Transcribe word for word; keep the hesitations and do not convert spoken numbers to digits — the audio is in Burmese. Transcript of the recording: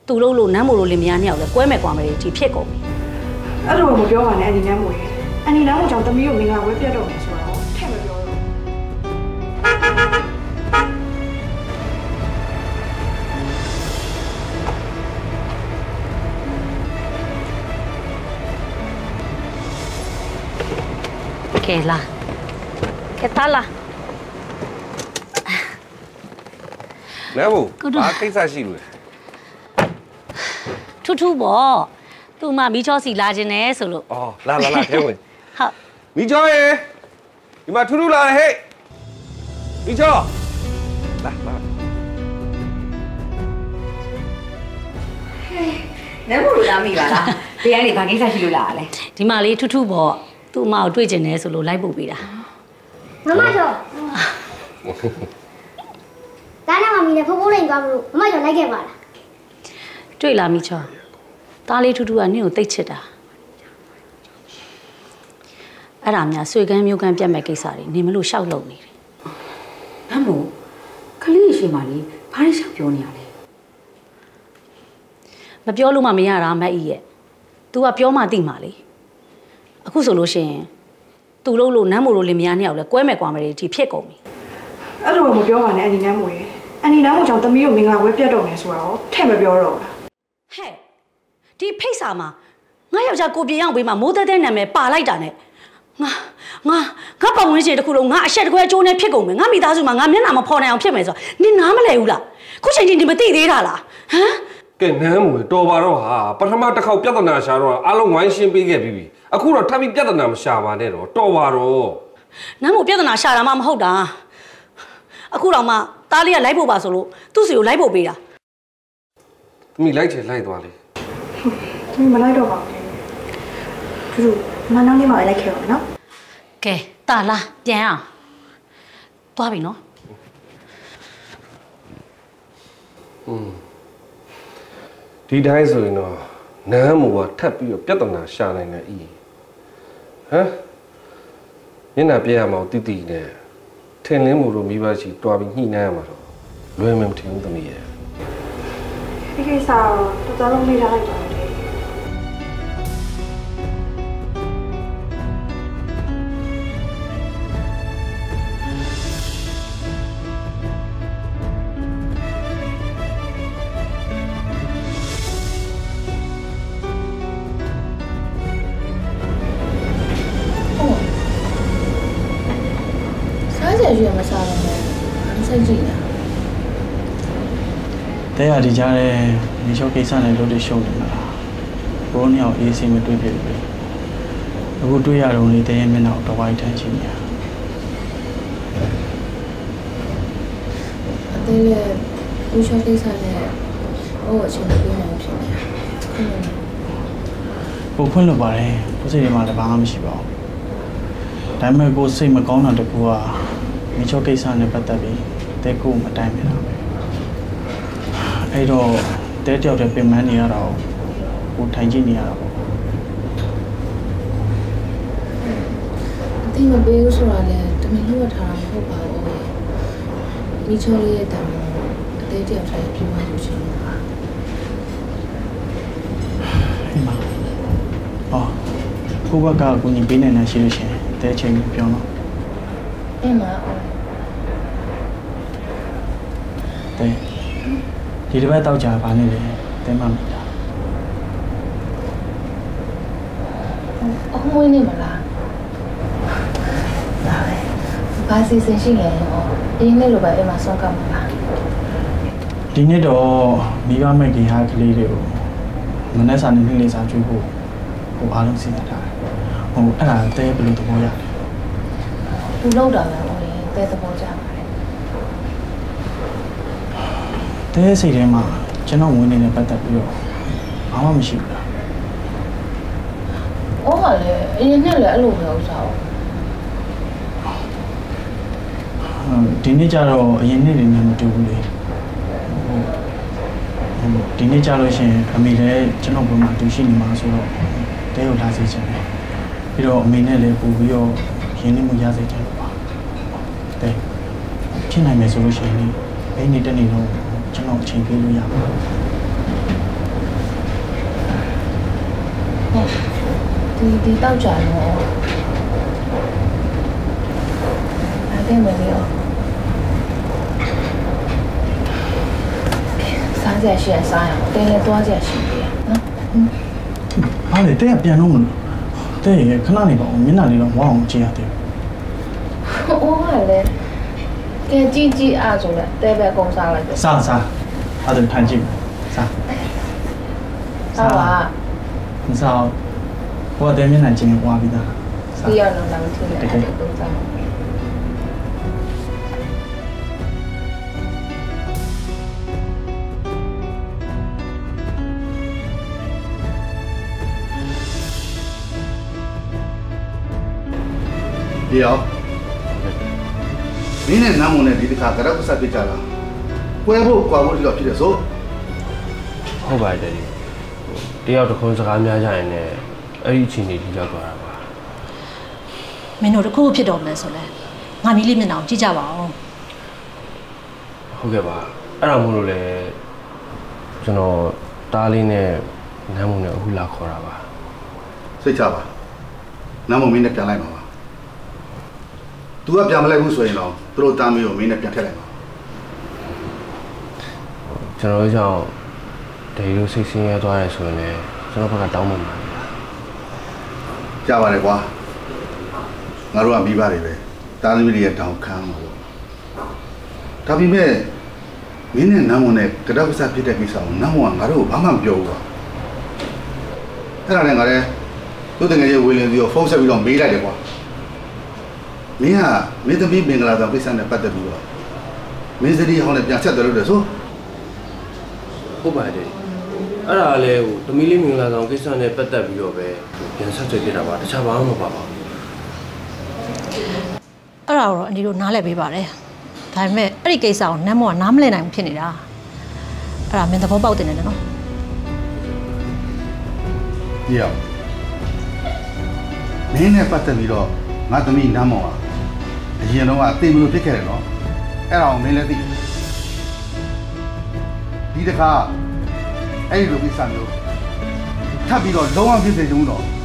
သူတို့လိုနမ်းမို့လိုလင်မယားနှစ်ယောက်လည်းကွဲမဲ့ကွာမယ်ဒီဖြစ်ကုန်ပြီအဲ့လိုမပြောပါနဲ့အန်ဒီနမ်းမို့ရဲ့အန်ဒီနမ်းမို့ကြောင့်သမီးတို့မင်္ဂလာပွဲပြတ်တော့မယ်ဆိုတော့ထည့်မပြောတော့ကဲလာကဲသားလာလဲဘူးဘာကိစ္စရှိလို့လဲထူးထူးပေါ့သူ့မမီချောစီလာခြင်းနဲ့ဆိုလို့အော်လာလာလာထဲဝင်ဟုတ်မီချောရေဒီမှာထူးထူးလာတယ်ဟဲ့မီချောလာလာနဲမို့လို့လာမိပါလားဘေးကနေဘာကိစ္စရှိလို့လာလဲဒီမှာလေးထူးထူးပေါ့သူ့အမကိုတွေ့ကျင်တယ်ဆိုလို့လိုက်ပို့ပေးတာမမကျော်ဒါနဲ့မမီနဲ့ဖိုးဖိုးလိန်သွားမလို့မမကျော်လိုက်ခဲ့ပါလားတွေ့လာမိချောသားလေးထူးထူးကနင့်ကိုတိတ်ချစ်တာအဲ့ဒါများဆွေကန်းမျိုးကန်းပြတ်မဲ့ကိစ္စတွေနေမလို့ရှောက်လုံနေတယ်အမို့ခလေးရှိမှလေဘာလို့ရှောက်ပြောနေရလဲမပြောလို့မှမရတာမတ်ဤရဲ့ तू ကပြောမှသိမှာလေအခုဆိုလို့ရှိရင်သူတို့လိုနမ်းမို့လိုလင်မယားနှစ်ယောက်လည်းကွဲမဲ့ကွာမယ်ဒီဖြစ်ကုန်ပြီအဲ့လိုမပြောပါနဲ့အန်ဒီနမ်းမို့ရဲ့အန်ဒီနမ်းမို့ကြောင့်သမီးတို့မင်္ဂလာပွဲပြတ်တော့မယ်ဆိုတော့ထည့်မပြောတော့ဘူးဟဲ့ဒီဖိတ်စာမှာငါယောက်ျားကိုပြေအောင်ပေးမှာမိုးတဲတဲနာမည်ပါလိုက်တာနဲ့ငါငါငါပတ်ဝန်းကျင်တစ်ခုလုံးငါအရှက်တကွဲအကျိုးနဲ့ဖြစ်ကုန်မယ်ငါမိသားစုမှာငါမျက်နှာမဖော်နိုင်အောင်ဖြစ်မယ်ဆိုတော့နင်နားမလဲဘူးလားခုချိန်ချင်းဒီမသိသေးတာလားဟမ်ကဲနမ်းမို့တော်ပါတော့ဟာပထမတစ်ခေါက်ပြဿနာရှာတော့အားလုံးဝိုင်းရှင်းပေးခဲ့ပြီးပြီအခုတော့ထပ်ပြီးပြဿနာမရှာပါနဲ့တော့တော်ပါတော့နမ်းမို့ပြဿနာရှာတာမှမဟုတ်တာအခုတော့မှသားလေးကလိုက်ဖို့ပါဆိုလို့သူ့စီကိုလိုက်ဖို့ပေးတာသမီးလိုက်ချင်လိုက်သွားလေသမီးမလိုက်တော့ပါဘူးသူမနောက်နေ့မှလိုက်ခဲ့ပါမယ်နော်ကဲတာလာပြန်အောင်သွားပြီနော်อืมဒီတိုင်းဆိုရင်တော့နမ်းမို့ကထပ်ပြီးတော့ပြဿနာရှာနိုင်တယ်ဤဟမ်ညနာပြရမှာတိတိနဲ့ထင်လင်းမှုတို့မိဘရှိတွားပြီးညှိနှိုင်းရမှာတော့လွယ်မှမထင်ဘူးသမီးရဲ့ဒီကိစ္စတော့တော်တော်လုံးမေးထားလိုက်ပါဦးတယ်ရွေးမစားတော့ဘူးစိတ်ကြည့်လားတဲ့ရဒီကြားတဲ့မြေချောကိစ္စနဲ့လို့တွေရှုံးနေမှာဘိုးနှစ်ယောက်အေးစိမ့်မတွေ့ဖြစ်ဘူးအခုတွေ့ရတော့လေတဲ့ရဲ့မျက်နှာကိုတဝိုင်းထမ်းချင်နေတာအသေးလေးမြေချောကိစ္စနဲ့ဟိုအချိန်ပေးနေဖြစ်နေတာကိုခွင့်လို့ပါတယ်ကိုစိတ်ထဲမှာလည်းဘာမှမရှိပါဘူးဒါပေမဲ့ကိုစိတ်မကောင်းတာတကူကမြေချောကိစ္စနဲ့ပတ်သက်ပြီးတဲကိုမတိုင်မိတာပဲအဲ့တော့တဲတယောက်တည်းပြင်ပန်းနေရတော့ကိုထိုင်ကြည့်နေရတာပေါ့အသိမပေးဘူးဆိုတာလည်းတမင်လို့ထားတာမဟုတ်ပါဘူးမြေချောလေးရဲ့တံအသေးတယောက်တည်းပြင်ပန်းလို့ရှိနေတာဟိမအော်ကိုဘက်ကကိုညီပေးနေတာရှိလို့ရှိရင်တဲချိန်ပြောတော့အဲ့မှာတဲ့ဒီတစ်ပတ်တောက်ကြပါနေလေတဲမမိတာအခုမွေးနေမလားဒါပဲဘာစီစဉ်ရှိလဲဟောအင်းနဲ့လိုပဲအဲ့မှာဆောက်ကမှာလားဒီနေ့တော့မိဘမဲ့ခင်ဟာကလေးတွေကိုမနေ့စာနေနေ့လေးစာကျွေးဖို့ဟိုအားလုံးစီစဉ်ထားတယ်ဟိုအဲ့ဒါတဲဘယ်လိုသဘောရလဲသူလောက်တာလားဟိုတဲသဘောကြတဲစိတ်ထဲမှာကျွန်တော်ဝင်နေတဲ့ပတ်သက်ပြီးတော့ဘာမှမရှိဘူးလား။အော်ကလည်းအရင်နဲ့လည်းအဲ့လိုမျိုးဥစားအောင်။ဒီနေ့ကျတော့အရင်နေ့တွေနဲ့မတူဘူးလေ။ဒီနေ့ကျလို့ရှိရင်အမေလည်းကျွန်တော်ဘယ်မှာတူရှိနေမှာဆိုတော့တဲကိုလာစေချင်တယ်။ပြီးတော့အမေနဲ့လည်းပူပြီးတော့ရင်းနှီးမှုရစေချင်လို့ပါ။တဲဖြစ်နိုင်မယ်ဆိုလို့ရှိရင်အဲ့နေ့တက်နေတော့ကျွန်တော်အချိန်ပေးလို့ရမှာဒီဒီတောက်ကြတော့အဲ့ဒီမလေးရောစားကြရှိရစားရအောင်တင်းလည်းသွားကြရှိတယ်နော်ဟာလေတဲ့ပြန်တော့မလို့တဲ့ရခဏနေပါဦးမျက်နှာလေးတော့ဝအောင်ကြည့်ရတယ်ဟိုကလည်းကဲကြည့်ကြည့်အားဆိုလဲတဲပဲကုန်းစားလိုက်တယ်စားစားအဲ့ဒါထိုင်ကြည့်စားစားပါမစားဟိုတဲ့မျက်နှာချင်းဝါပြီးသားဒီရတော့လည်းမထင်နဲ့အဲ့ဒါကုန်းစားเดี๋ยวမင်းနဲ့နမ်းမုံနဲ့ဒီတစ်ခါကြတော့ဆက်ပြကြလားကွဲဖို့ကွာဖို့ဒီတော့ဖြစ်တယ်ဆိုဟုတ်ပါတယ်တယောက်တစ်ခုစကားများကြရင်လည်းအဲ့ဒီအချိန်လေးကြီးရောက်သွားတာပါမင်းတို့တစ်ခုဖြစ်တော်မယ်ဆိုလဲငါမီးလေးမျက်နှာကိုကြည့်ကြပါဦးဟုတ်ကဲ့ပါအဲ့ဒါမို့လို့လေကျွန်တော်တားလေးနဲ့နမ်းမုံနဲ့အခုလာခေါ်တာပါစိတ်ချပါနမ်းမုံမင်းနဲ့ပြန်လိုက်ပါသူကပြန်မလိုက်ဘူးဆိုရင်တော့သူတို့တားမီးကိုမင်းနဲ့ပြန်ထည့်လိုက်ပါကျွန်တော်တို့ကြောင့်ဒေရီတို့စိတ်ဆင်းရဲသွားရဲဆိုရင်လည်းကျွန်တော်ဘက်ကတောင်းပန်ပါကြားပါတယ်ကွာငါတို့ကမိဘတွေပဲတားသမီးတွေရဲ့တောင်းခံမှာပေါ့ဒါပေမဲ့မင်းနဲ့နမ်းမုံနဲ့ကတောက်စားဖြစ်တဲ့ကိစ္စကိုနမ်းမုံကငါတို့ဘာမှမပြောဘူးကွာအဲ့ဒါနဲ့ငါလည်းသူ့တငယ်ချင်းဝေလင်းစီကိုဖုန်းဆက်ပြီးတော့မေးလိုက်တယ်ကွာမင်းကမင်းသမီးမင်္ဂလာဆောင်ကိစ္စနဲ့ပတ်သက်ပြီးတော့မင်းစတီးဟောင်းနဲ့ပြန်ဆက်တယ်လို့ဆိုဟုတ်ပါတယ်အဲ့ဒါလည်းဟိုသမီးလေးမင်္ဂလာဆောင်ကိစ္စနဲ့ပတ်သက်ပြီးတော့ပဲပြန်ဆက်ကြည့်တာပါတခြားဘာမှမပါပါဘူးအဲ့ဒါတော့အန်ဒီတို့နားလည်ပေးပါတယ်ဒါပေမဲ့အဲ့ဒီကိစ္စကိုနမ်းမောကနားမလည်နိုင်ဘူးဖြစ်နေတာအဲ့ဒါမင်းသဘောပေါက်တယ်နော်ညောမင်းနဲ့ပတ်သက်ပြီးတော့ငါသမီးနမ်းမောကအရင်တော့အသိမလို့ဖြစ်ခဲ့တယ်နော်အဲ့ဒါကိုမင်းလည်းသိဒီတခါအဲ့ဒီလိုကိစ္စမျိုးထပ်ပြီးတော့လုံးဝဖြစ်စေချင်ဘူးတော့